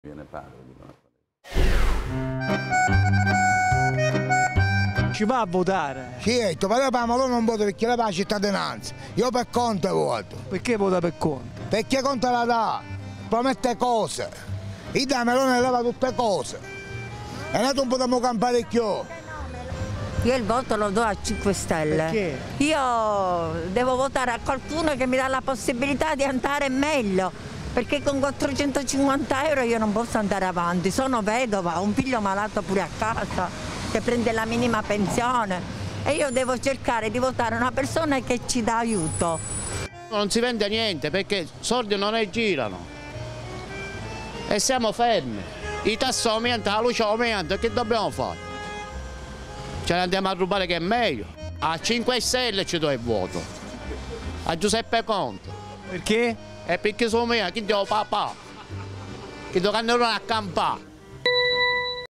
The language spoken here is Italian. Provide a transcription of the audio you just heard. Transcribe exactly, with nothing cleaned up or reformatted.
Viene padre, dicono. Ci va a votare? Certo, ma io per Amalò non voto perché lei fa la cittadinanza. Io per Conte voto. Perché vota per Conte? Perché Conte la dà, promette cose. I da Melone leva tutte cose. E noi non possiamo campare più. Io il voto lo do a cinque Stelle. Perché? Io devo votare a qualcuno che mi dà la possibilità di andare meglio, perché con quattrocentocinquanta euro io non posso andare avanti. Sono vedova, ho un figlio malato pure a casa, che prende la minima pensione e io devo cercare di votare una persona che ci dà aiuto. Non si vende niente perché soldi non ne girano e siamo fermi. I tassi aumentano, la luce aumenta, che dobbiamo fare? Ce ne andiamo a rubare che è meglio. A cinque Stelle ci do il voto, a Giuseppe Conte. Perché? E perché sono mia, chi devo papà? Che devo andare a campare.